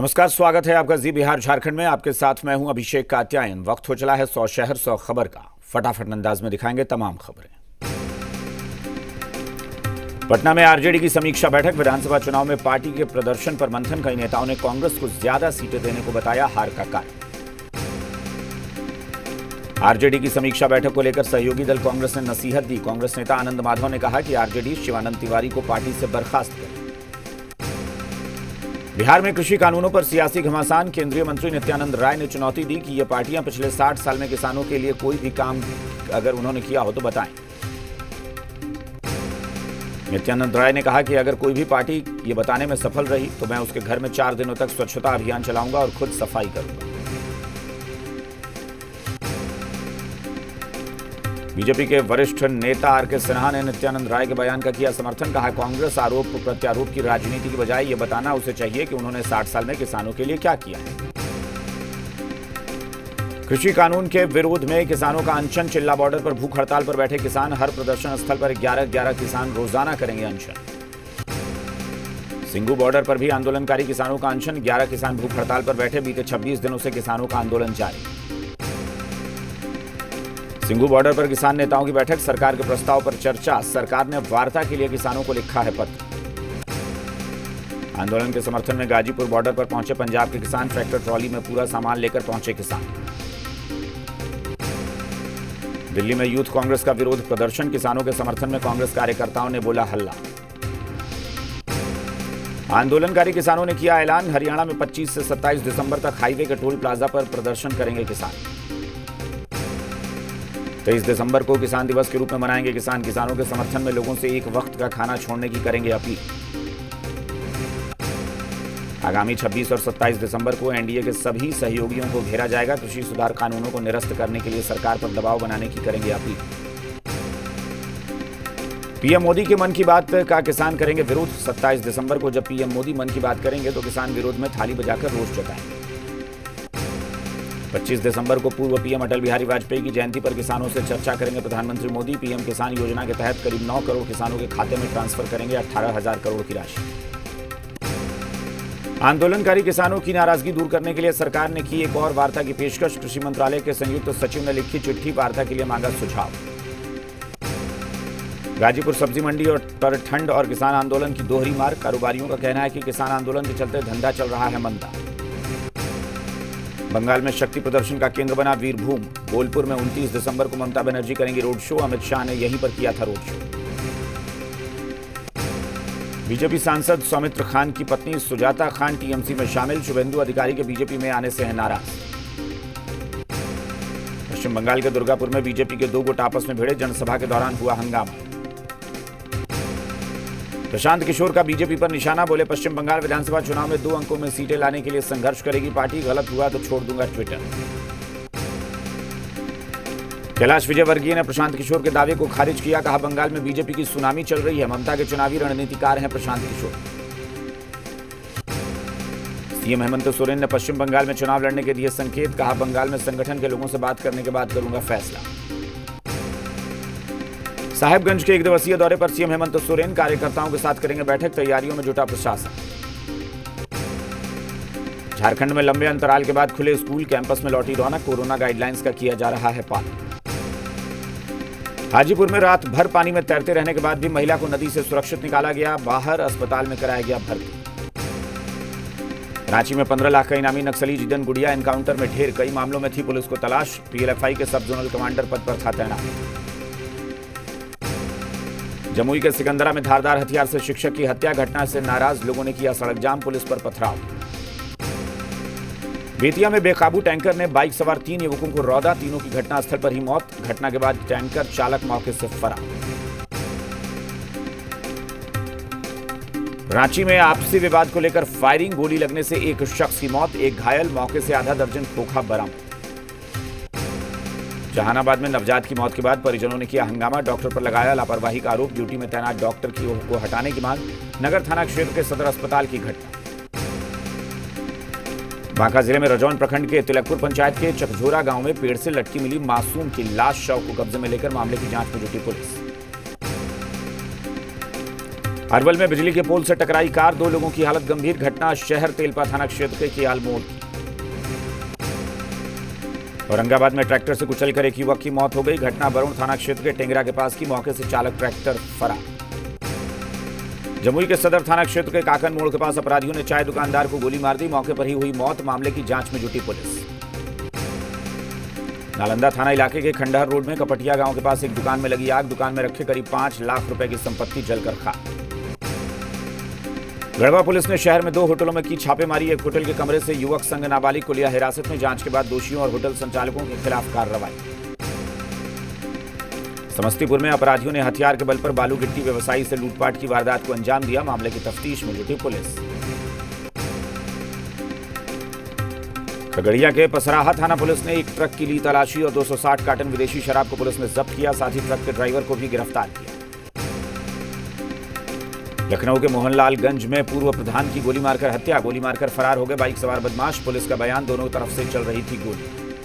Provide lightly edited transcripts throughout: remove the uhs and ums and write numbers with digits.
नमस्कार, स्वागत है आपका जी बिहार झारखंड में। आपके साथ मैं हूं अभिषेक कात्यायन। वक्त हो चला है 100 शहर 100 खबर का। फटाफट अंदाज में दिखाएंगे तमाम खबरें। पटना में आरजेडी की समीक्षा बैठक। विधानसभा चुनाव में पार्टी के प्रदर्शन पर मंथन। कई नेताओं ने कांग्रेस को ज्यादा सीटें देने को बताया हार का कारण। आरजेडी की समीक्षा बैठक को लेकर सहयोगी दल कांग्रेस ने नसीहत दी। कांग्रेस नेता आनंद माधव ने कहा कि आरजेडी शिवानंद तिवारी को पार्टी से बर्खास्त करे। बिहार में कृषि कानूनों पर सियासी घमासान। केंद्रीय मंत्री नित्यानंद राय ने चुनौती दी कि ये पार्टियां पिछले 60 साल में किसानों के लिए कोई भी काम अगर उन्होंने किया हो तो बताएं। नित्यानंद राय ने कहा कि अगर कोई भी पार्टी ये बताने में सफल रही तो मैं उसके घर में 4 दिनों तक स्वच्छता अभियान चलाऊंगा और खुद सफाई करूंगा। बीजेपी के वरिष्ठ नेता आर.के. सिन्हा ने नित्यानंद राय के बयान का किया समर्थन। कहा, कांग्रेस आरोप प्रत्यारोप की राजनीति की बजाय ये बताना उसे चाहिए कि उन्होंने 60 साल में किसानों के लिए क्या किया है। कृषि कानून के विरोध में किसानों का अनशन। चिल्ला बॉर्डर पर भूख हड़ताल पर बैठे किसान। हर प्रदर्शन स्थल पर 11 किसान रोजाना करेंगे अनशन। सिंगू बॉर्डर पर भी आंदोलनकारी किसानों का अनशन। 11 किसान भूख हड़ताल पर बैठे। बीते 26 दिनों से किसानों का आंदोलन जारी। सिंगू बॉर्डर पर किसान नेताओं की बैठक। सरकार के प्रस्ताव पर चर्चा। सरकार ने वार्ता के लिए किसानों को लिखा है पत्र। आंदोलन के समर्थन में गाजीपुर बॉर्डर पर पहुंचे पंजाब के किसान। ट्रैक्टर ट्रॉली में पूरा सामान लेकर पहुंचे किसान। दिल्ली में यूथ कांग्रेस का विरोध प्रदर्शन। किसानों के समर्थन में कांग्रेस कार्यकर्ताओं ने बोला हल्ला। आंदोलनकारी किसानों ने किया ऐलान। हरियाणा में 25 से 27 दिसंबर तक हाईवे के टोल प्लाजा पर प्रदर्शन करेंगे किसान। 23 दिसंबर को किसान दिवस के रूप में मनाएंगे किसान। किसानों के समर्थन में लोगों से एक वक्त का खाना छोड़ने की करेंगे अपील। आगामी 26 और 27 दिसंबर को एनडीए के सभी सहयोगियों को घेरा जाएगा। कृषि सुधार कानूनों को निरस्त करने के लिए सरकार पर दबाव बनाने की करेंगे अपील। पीएम मोदी के मन की बात का किसान करेंगे विरोध। 27 दिसंबर को जब पीएम मोदी मन की बात करेंगे तो किसान विरोध में थाली बजाकर रोष जताएंगे। 25 दिसंबर को पूर्व पीएम अटल बिहारी वाजपेयी की जयंती पर किसानों से चर्चा करेंगे प्रधानमंत्री मोदी। पीएम किसान योजना के तहत करीब 9 करोड़ किसानों के खाते में ट्रांसफर करेंगे 18,000 करोड़ की राशि। आंदोलनकारी किसानों की नाराजगी दूर करने के लिए सरकार ने की एक और वार्ता की पेशकश। कृषि मंत्रालय के संयुक्त सचिव ने लिखी चिट्ठी। वार्ता के लिए मांगा सुझाव। गाजीपुर सब्जी मंडी पर ठंड और किसान आंदोलन की दोहरी मार। कारोबारियों का कहना है कि किसान आंदोलन के चलते धंधा चल रहा है मंदा। बंगाल में शक्ति प्रदर्शन का केंद्र बना वीरभूम। बोलपुर में 29 दिसंबर को ममता बनर्जी करेंगी रोड शो। अमित शाह ने यहीं पर किया था रोड शो। बीजेपी सांसद सौमित्र खान की पत्नी सुजाता खान टीएमसी में शामिल। शुभेंदु अधिकारी के बीजेपी में आने से है नाराज। पश्चिम बंगाल के दुर्गापुर में बीजेपी के 2 गुट आपस में भिड़े। जनसभा के दौरान हुआ हंगामा। प्रशांत किशोर का बीजेपी पर निशाना। बोले, पश्चिम बंगाल विधानसभा चुनाव में 2 अंकों में सीटें लाने के लिए संघर्ष करेगी पार्टी। गलत हुआ तो छोड़ दूंगा ट्विटर। कैलाश विजयवर्गीय ने प्रशांत किशोर के दावे को खारिज किया। कहा, बंगाल में बीजेपी की सुनामी चल रही है। ममता के चुनावी रणनीतिकार हैं प्रशांत किशोर। सीएम हेमंत सोरेन ने पश्चिम बंगाल में चुनाव लड़ने के दिए संकेत। कहा, बंगाल में संगठन के लोगों से बात करने के बाद करूंगा फैसला। साहेबगंज के 1 दिवसीय दौरे पर सीएम हेमंत सोरेन कार्यकर्ताओं के साथ करेंगे बैठक। तैयारियों में जुटा प्रशासन। झारखंड में लंबे अंतराल के बाद खुले स्कूल। कैंपस में लौटी रौनक। कोरोना गाइडलाइंस का किया जा रहा है पालन। हाजीपुर में रात भर पानी में तैरते रहने के बाद भी महिला को नदी से सुरक्षित निकाला गया। बाहर अस्पताल में कराया गया भर्ती। रांची में 15 लाख का इनामी नक्सली जिदन गुड़िया एनकाउंटर में ढेर। कई मामलों में थी पुलिस को तलाश। पीएलएफआई के सब जोनल कमांडर पद पर था तैनात। जमुई के सिकंदरा में धारदार हथियार से शिक्षक की हत्या। घटना से नाराज लोगों ने किया सड़क जाम। पुलिस पर पथराव। बेतिया में बेकाबू टैंकर ने बाइक सवार 3 युवकों को रौंदा। तीनों की घटनास्थल पर ही मौत। घटना के बाद टैंकर चालक मौके से फरार। रांची में आपसी विवाद को लेकर फायरिंग। गोली लगने से एक शख्स की मौत, एक घायल। मौके से आधा दर्जन खोखा बरामद। जहानाबाद में नवजात की मौत के बाद परिजनों ने किया हंगामा। डॉक्टर पर लगाया लापरवाही का आरोप। ड्यूटी में तैनात डॉक्टर को हटाने की मांग। नगर थाना क्षेत्र के सदर अस्पताल की घटना। बांका जिले में रजौन प्रखंड के तिलकपुर पंचायत के चकझोरा गांव में पेड़ से लटकी मिली मासूम की लाश। शव को कब्जे में लेकर मामले की जांच में जुटी पुलिस। अरवल में बिजली के पोल से टकराई कार, 2 लोगों की हालत गंभीर। घटना शहर तेलपा थाना क्षेत्र के कियाल मोड़ की। औरंगाबाद में ट्रैक्टर से कुचलकर एक युवक की मौत हो गई। घटना बरुण थाना क्षेत्र के टेंगरा के पास की। मौके से चालक ट्रैक्टर फरार। जमुई के सदर थाना क्षेत्र के काकन मोड़ के पास अपराधियों ने चाय दुकानदार को गोली मार दी। मौके पर ही हुई मौत। मामले की जांच में जुटी पुलिस। नालंदा थाना इलाके के खंडहर रोड में कपटिया गांव के पास एक दुकान में लगी आग। दुकान में रखे करीब 5 लाख रुपए की संपत्ति जलकर खाक। गढ़वा पुलिस ने शहर में 2 होटलों में की छापेमारी। एक होटल के कमरे से युवक संग नाबालिग को लिया हिरासत में। जांच के बाद दोषियों और होटल संचालकों के खिलाफ कार्रवाई। समस्तीपुर में अपराधियों ने हथियार के बल पर बालू गिट्टी व्यवसायी से लूटपाट की वारदात को अंजाम दिया। मामले की तफ्तीश में जुटी पुलिस। खगड़िया के पसराहा थाना पुलिस ने एक ट्रक की ली तलाशी और 260 कार्टन विदेशी शराब को पुलिस ने जब्त किया। साथ ही ट्रक के ड्राइवर को भी गिरफ्तार किया। लखनऊ के मोहनलालगंज में पूर्व प्रधान की गोली मारकर हत्या। गोली मारकर फरार हो गए बाइक सवार बदमाश। पुलिस का बयान, दोनों तरफ से चल रही थी गोली।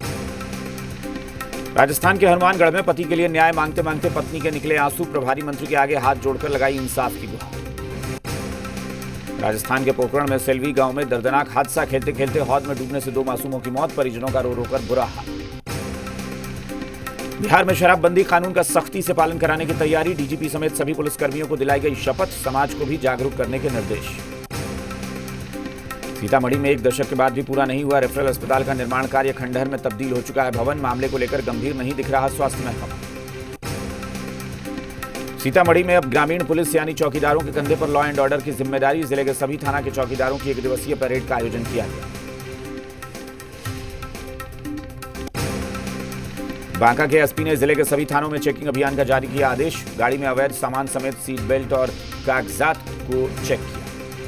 राजस्थान के हनुमानगढ़ में पति के लिए न्याय मांगते मांगते पत्नी के निकले आंसू। प्रभारी मंत्री के आगे हाथ जोड़कर लगाई इंसाफ की गुहार। राजस्थान के पोखरण में सेल्वी गांव में दर्दनाक हादसा। खेलते खेलते हौद में डूबने से 2 मासूमों की मौत। परिजनों का रो रो कर बुरा हाल। बिहार में शराबबंदी कानून का सख्ती से पालन कराने की तैयारी। डीजीपी समेत सभी पुलिसकर्मियों को दिलाई गई शपथ। समाज को भी जागरूक करने के निर्देश। सीतामढ़ी में 1 दशक के बाद भी पूरा नहीं हुआ रेफरल अस्पताल का निर्माण कार्य। खंडहर में तब्दील हो चुका है भवन। मामले को लेकर गंभीर नहीं दिख रहा स्वास्थ्य महकमा। सीतामढ़ी में अब ग्रामीण पुलिस यानी चौकीदारों के कंधे पर लॉ एंड ऑर्डर की जिम्मेदारी। जिले के सभी थाना के चौकीदारों की 1 दिवसीय परेड का आयोजन किया गया। बांका के एसपी ने जिले के सभी थानों में चेकिंग अभियान का जारी किया आदेश। गाड़ी में अवैध सामान समेत सीट बेल्ट और कागजात को चेक किया।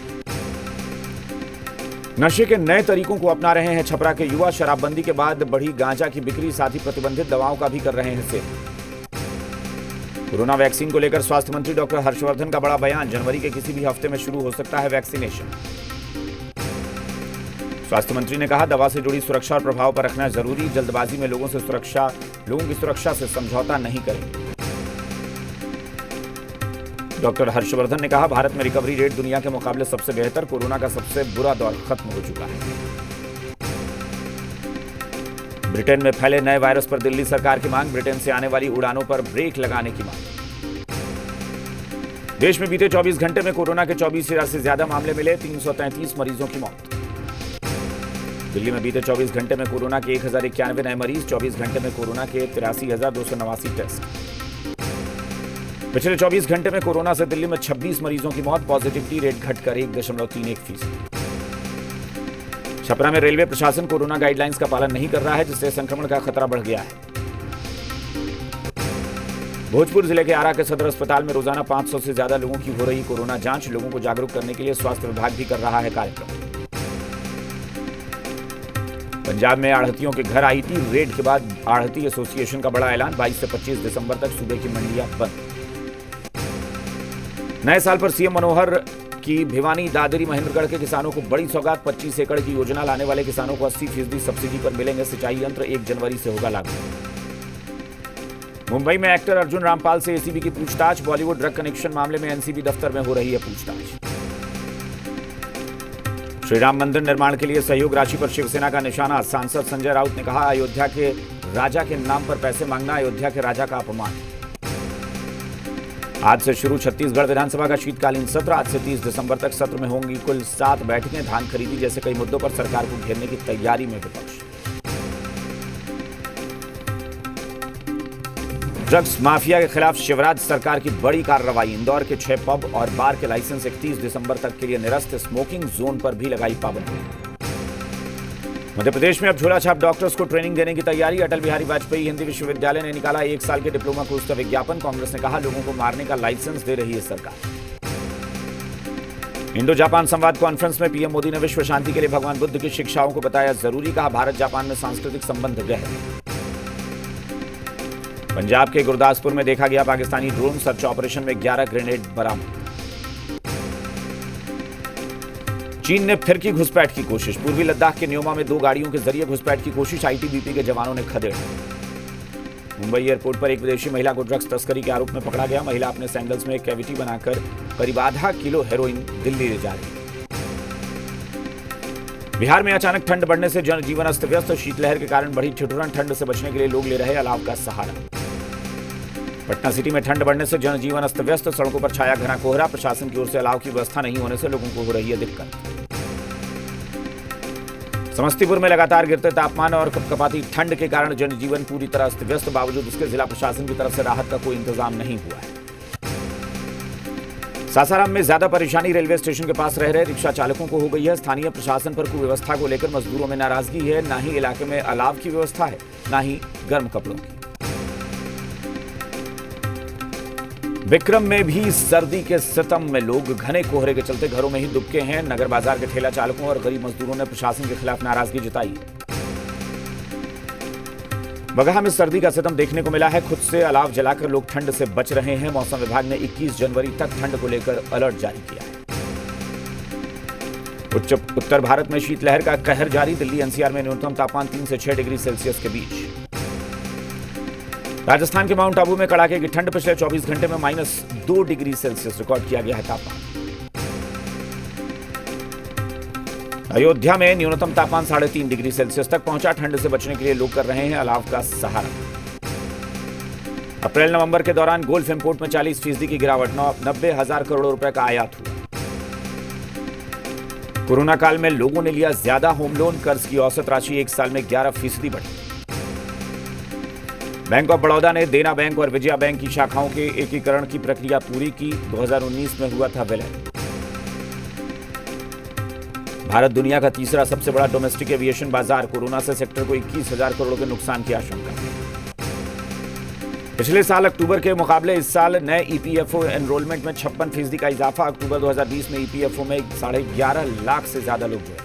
नशे के नए तरीकों को अपना रहे हैं छपरा के युवा। शराबबंदी के बाद बढ़ी गांजा की बिक्री। साथ ही प्रतिबंधित दवाओं का भी कर रहे हैं सेवन। कोरोना वैक्सीन को लेकर स्वास्थ्य मंत्री डॉक्टर हर्षवर्धन का बड़ा बयान। जनवरी के किसी भी हफ्ते में शुरू हो सकता है वैक्सीनेशन। स्वास्थ्य मंत्री ने कहा, दवा से जुड़ी सुरक्षा और प्रभाव पर रखना जरूरी। जल्दबाजी में लोगों की सुरक्षा से समझौता नहीं करेंगे। डॉक्टर हर्षवर्धन ने कहा, भारत में रिकवरी रेट दुनिया के मुकाबले सबसे बेहतर। कोरोना का सबसे बुरा दौर खत्म हो चुका है। ब्रिटेन में फैले नए वायरस पर दिल्ली सरकार की मांग। ब्रिटेन से आने वाली उड़ानों पर ब्रेक लगाने की मांग। देश में बीते 24 घंटे में कोरोना के 24,000 से ज्यादा मामले मिले। 333 मरीजों की मौत। दिल्ली में बीते 24 घंटे में कोरोना के 1091 नए मरीज। 24 घंटे में कोरोना के 83,289 टेस्ट। पिछले 24 घंटे में कोरोना से दिल्ली में 26 मरीजों की मौत। पॉजिटिविटी रेट घटकर 1.31%। छपरा में रेलवे प्रशासन कोरोना गाइडलाइंस का पालन नहीं कर रहा है, जिससे संक्रमण का खतरा बढ़ गया है। भोजपुर जिले के आरा के सदर अस्पताल में रोजाना 500 से ज्यादा लोगों की हो रही कोरोना जांच। लोगों को जागरूक करने के लिए स्वास्थ्य विभाग भी कर रहा है कार्यक्रम। पंजाब में आढ़तियों के घर आईटी रेड के बाद आढ़ती एसोसिएशन का बड़ा ऐलान। 22 से 25 दिसंबर तक सूबे की मंडियां बंद। नए साल पर सीएम मनोहर की भिवानी, दादरी, महेंद्रगढ़ के किसानों को बड़ी सौगात। 25 एकड़ की योजना लाने वाले किसानों को 80% सब्सिडी पर मिलेंगे सिंचाई यंत्र। 1 जनवरी से होगा लागू। मुंबई में एक्टर अर्जुन रामपाल से एसीबी की पूछताछ। बॉलीवुड ड्रग कनेक्शन मामले में एनसीबी दफ्तर में हो रही है पूछताछ। श्रीराम मंदिर निर्माण के लिए सहयोग राशि पर शिवसेना का निशाना। सांसद संजय राउत ने कहा, अयोध्या के राजा के नाम पर पैसे मांगना अयोध्या के राजा का अपमान। आज से शुरू छत्तीसगढ़ विधानसभा का शीतकालीन सत्र। आज से 30 दिसंबर तक सत्र में होंगी कुल 7 बैठकें। धान खरीदी जैसे कई मुद्दों पर सरकार को घेरने की तैयारी में विपक्ष। ड्रग्स माफिया के खिलाफ शिवराज सरकार की बड़ी कार्रवाई। इंदौर के 6 पब और बार के लाइसेंस 31 दिसंबर तक के लिए निरस्त। स्मोकिंग जोन पर भी लगाई पाबंदी। मध्य प्रदेश में अब झोला छाप डॉक्टर्स को ट्रेनिंग देने की तैयारी। अटल बिहारी वाजपेयी हिंदी विश्वविद्यालय ने निकाला 1 साल के डिप्लोमा कोर्स का विज्ञापन। कांग्रेस ने कहा, लोगों को मारने का लाइसेंस दे रही है सरकार। इंडो जापान संवाद कॉन्फ्रेंस में पीएम मोदी ने विश्व शांति के लिए भगवान बुद्ध की शिक्षाओं को बताया जरूरी। कहा, भारत जापान में सांस्कृतिक संबंध गहरे। पंजाब के गुरदासपुर में देखा गया पाकिस्तानी ड्रोन। सर्च ऑपरेशन में 11 ग्रेनेड बरामद। चीन ने फिर की घुसपैठ की कोशिश। पूर्वी लद्दाख के न्योमा में 2 गाड़ियों के जरिए घुसपैठ की कोशिश। आईटीबीपी के जवानों ने खदेड़ा। मुंबई एयरपोर्ट पर एक विदेशी महिला को ड्रग्स तस्करी के आरोप में पकड़ा गया। महिला अपने सैंडल्स में एक कैविटी बनाकर करीब आधा किलो हेरोइन दिल्ली ले जा रही है। बिहार में अचानक ठंड बढ़ने से जनजीवन अस्त व्यस्त। शीतलहर के कारण बढ़ी ठिठुरन ठंड से बचने के लिए लोग ले रहे अलाव का सहारा। पटना सिटी में ठंड बढ़ने से जनजीवन अस्त व्यस्त। सड़कों पर छाया घना कोहरा। प्रशासन की ओर से अलाव की व्यवस्था नहीं होने से लोगों को हो रही है दिक्कत। समस्तीपुर में लगातार गिरते तापमान और कपकपाती ठंड के कारण जनजीवन पूरी तरह अस्त व्यस्त। बावजूद इसके जिला प्रशासन की तरफ से राहत का कोई इंतजाम नहीं हुआ है। सासाराम में ज्यादा परेशानी रेलवे स्टेशन के पास रह रहे रिक्शा चालकों को हो गई है। स्थानीय प्रशासन पर कुव्यवस्था को लेकर मजदूरों में नाराजगी है। ना ही इलाके में अलाव की व्यवस्था है, ना ही गर्म कपड़ों की। विक्रम में भी सर्दी के सितम में लोग घने कोहरे के चलते घरों में ही दुबके हैं। नगर बाजार के ठेला चालकों और गरीब मजदूरों ने प्रशासन के खिलाफ नाराजगी जताई। बगहा में सर्दी का सितम देखने को मिला है। खुद से अलाव जलाकर लोग ठंड से बच रहे हैं। मौसम विभाग ने 21 जनवरी तक ठंड को लेकर अलर्ट जारी किया है। उत्तर भारत में शीतलहर का कहर जारी। दिल्ली एनसीआर में न्यूनतम तापमान 3 से 6 डिग्री सेल्सियस के बीच। राजस्थान के माउंट आबू में कड़ाके की ठंड। पिछले 24 घंटे में -2 डिग्री सेल्सियस रिकॉर्ड किया गया है तापमान। अयोध्या में न्यूनतम तापमान 3.5 डिग्री सेल्सियस तक पहुंचा। ठंड से बचने के लिए लोग कर रहे हैं अलाव का सहारा। अप्रैल नवंबर के दौरान गोल्फ इंपोर्ट में 40% की गिरावट। 90,000 करोड़ रुपए का आयात हुआ। कोरोना काल में लोगों ने लिया ज्यादा होम लोन। कर्ज की औसत राशि 1 साल में 11% बढ़ी। बैंक ऑफ बड़ौदा ने देना बैंक और विजया बैंक की शाखाओं के एकीकरण की प्रक्रिया पूरी की। 2019 में हुआ था विलय। भारत दुनिया का तीसरा सबसे बड़ा डोमेस्टिक एविएशन बाजार। कोरोना से सेक्टर को 21,000 करोड़ के नुकसान की आशंका। पिछले साल अक्टूबर के मुकाबले इस साल नए ईपीएफओ एनरोलमेंट में 56% का इजाफा। अक्टूबर 2020 में ईपीएफओ में 11.5 लाख से ज्यादा लोग जुड़े।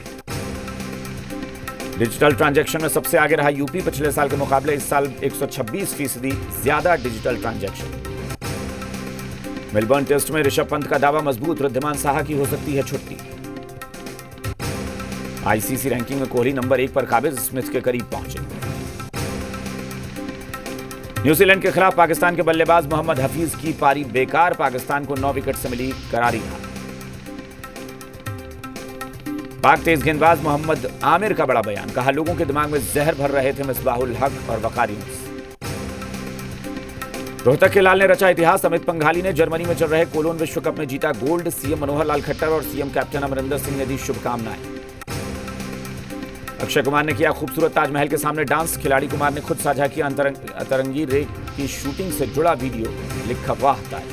डिजिटल ट्रांजैक्शन में सबसे आगे रहा यूपी। पिछले साल के मुकाबले इस साल 126% ज्यादा डिजिटल ट्रांजैक्शन। मेलबर्न टेस्ट में ऋषभ पंत का दावा मजबूत। वृद्धिमान साहा की हो सकती है छुट्टी। आईसीसी रैंकिंग में कोहली नंबर 1 पर काबिज। स्मिथ के करीब पहुंचे। न्यूजीलैंड के खिलाफ पाकिस्तान के बल्लेबाज मोहम्मद हफीज की पारी बेकार। पाकिस्तान को 9 विकेट से मिली करारी हार। पाक तेज गेंदबाज मोहम्मद आमिर का बड़ा बयान। कहा लोगों के दिमाग में जहर भर रहे थे मिसबाहुल हक और वकार यूनुस। रोहतक के लाल ने रचा इतिहास। अमित पंघाली ने जर्मनी में चल रहे कोलोन विश्व कप में जीता गोल्ड। सीएम मनोहर लाल खट्टर और सीएम कैप्टन अमरिंदर सिंह ने दी शुभकामनाएं। अक्षय कुमार ने किया खूबसूरत ताजमहल के सामने डांस। खिलाड़ी कुमार ने खुद साझा किया अतरंगी रे की शूटिंग से जुड़ा वीडियो। लिखा वाह ताज।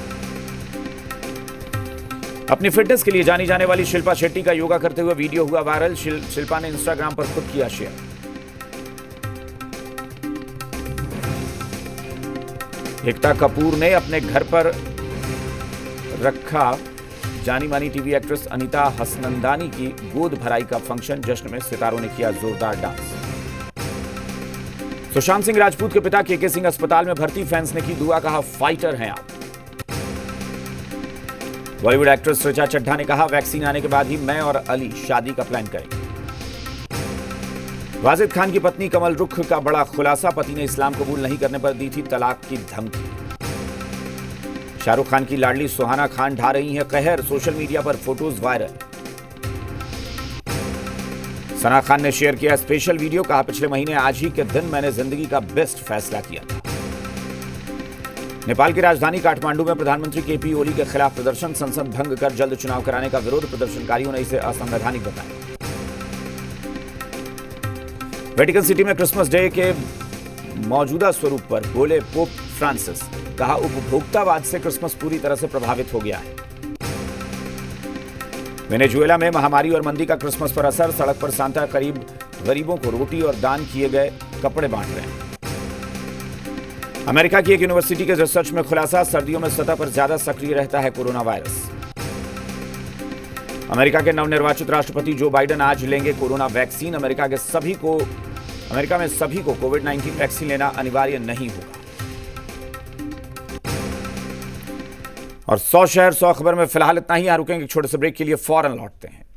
अपनी फिटनेस के लिए जानी जाने वाली शिल्पा शेट्टी का योगा करते हुए वीडियो हुआ वायरल। शिल्पा ने इंस्टाग्राम पर खुद किया शेयर। एकता कपूर ने अपने घर पर रखा जानी मानी टीवी एक्ट्रेस अनीता हसनंदानी की गोद भराई का फंक्शन। जश्न में सितारों ने किया जोरदार डांस। सुशांत सिंह राजपूत के पिता केके सिंह अस्पताल में भर्ती। फैंस ने की दुआ। कहा फाइटर हैं आप। बॉलीवुड एक्ट्रेस ऋचा चड्ढा ने कहा वैक्सीन आने के बाद ही मैं और अली शादी का प्लान करेंगे। वाजिद खान की पत्नी कमल रुख का बड़ा खुलासा। पति ने इस्लाम कबूल नहीं करने पर दी थी तलाक की धमकी। शाहरुख खान की लाडली सुहाना खान ढा रही हैं कहर। सोशल मीडिया पर फोटोज वायरल। सना खान ने शेयर किया स्पेशल वीडियो। कहा पिछले महीने आज ही के दिन मैंने जिंदगी का बेस्ट फैसला किया था। नेपाल की राजधानी काठमांडू में प्रधानमंत्री केपी ओली के खिलाफ प्रदर्शन। संसद भंग कर जल्द चुनाव कराने का विरोध। प्रदर्शनकारियों ने इसे असंवैधानिक बताया। वेटिकन सिटी में क्रिसमस डे के मौजूदा स्वरूप पर बोले पोप फ्रांसिस। कहा उपभोक्तावाद से क्रिसमस पूरी तरह से प्रभावित हो गया है। वेनेजुएला में महामारी और मंदी का क्रिसमस पर असर। सड़क पर सांता करीब गरीबों को रोटी और दान किए गए कपड़े बांट रहे हैं। अमेरिका की एक यूनिवर्सिटी के रिसर्च में खुलासा। सर्दियों में सतह पर ज्यादा सक्रिय रहता है कोरोना वायरस। अमेरिका के नवनिर्वाचित राष्ट्रपति जो बाइडेन आज लेंगे कोरोना वैक्सीन। अमेरिका में सभी को कोविड-19 वैक्सीन लेना अनिवार्य नहीं होगा। और 100 शहर 100 खबर में फिलहाल इतना ही। यहां रुकेंगे छोटे से ब्रेक के लिए, फौरन लौटते हैं।